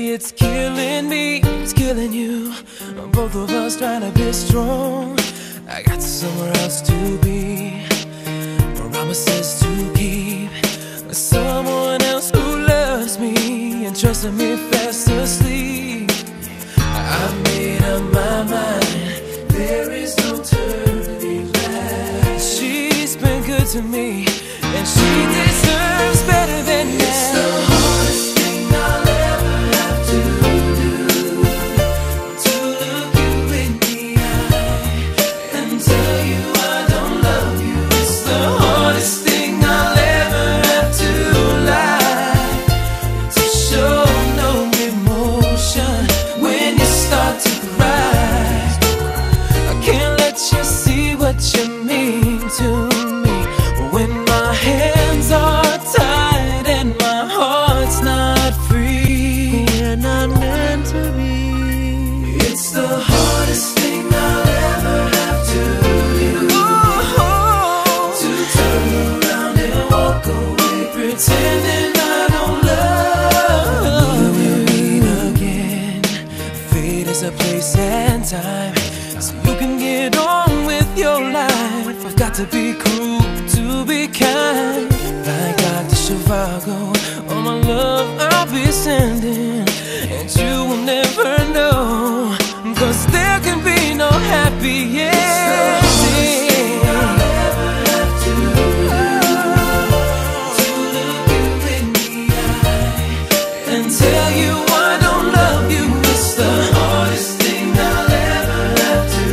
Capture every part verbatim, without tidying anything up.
Baby, it's killing me, it's killing you. Both of us trying to be strong. I got somewhere else to be, promises to keep, someone else who loves me and trusting me fast asleep. I made up my mind, there is no turning back. She's been good to me, and she deserves better than that. It's the hardest thing I'll ever have to do, to look you in the eye and tell you I don't love you. It's the hardest thing I'll ever have to lie, to show no emotion when you start to cry. I can't let you see what you mean to me when my hands are tied and my heart's not free. We're not meant to be. It's the hardest thing I'll ever have to do, oh, to turn around and walk away, pretending I don't love you. We'll meet again. Fate is a place and time, so you can get on with your life. I've got to be cruel to be kind, like Doctor Zhivago. All my love I'll be sending, and you will never know, cause there can be no happy ending. I'll ever have to do, to look you in the eye and tell you I don't love you. It's the hardest thing I'll ever have to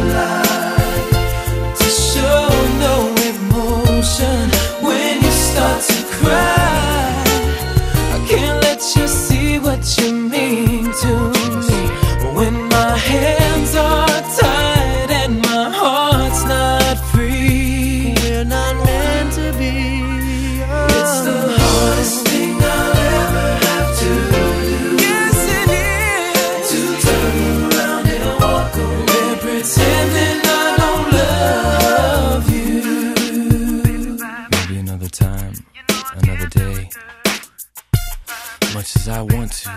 lie, to show no emotion when you start to cry. I can't let you see what you mean to me when my hands are tied and my heart's not free. We're not meant to be. Oh. It's the hardest thing I'll ever have to do. Yes, it is. To turn around and walk away, pretending I don't love you. Maybe another time, another day. Much as I want to,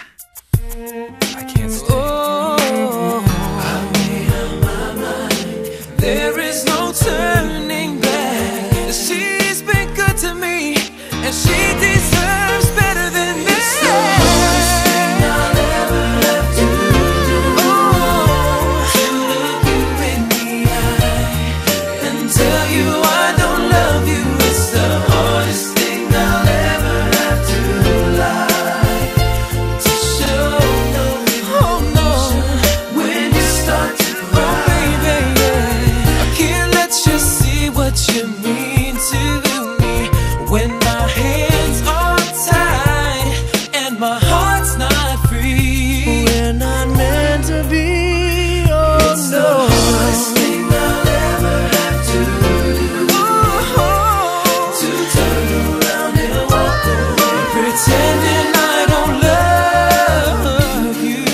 I can't stay. Oh, I made up my mind, there is no turning back. She's been good to me, and she deserves better than this. It's the hardest thing I'll ever have to do, oh, to look you in the eye and tell you I don't love you. It's the hardest thing I'll ever have to lie, to show no emotion when you start to cry. Oh, baby, yeah. I can't let you see what you mean to me when my hands are tied and my heart's not free. We're not meant to be. Oh, it's no. The hardest thing I'll ever have to do, oh, to turn around and walk away, pretending I don't love you.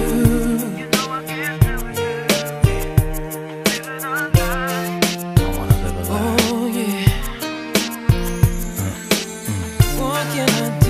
I wanna live a life. Oh yeah. What can I do?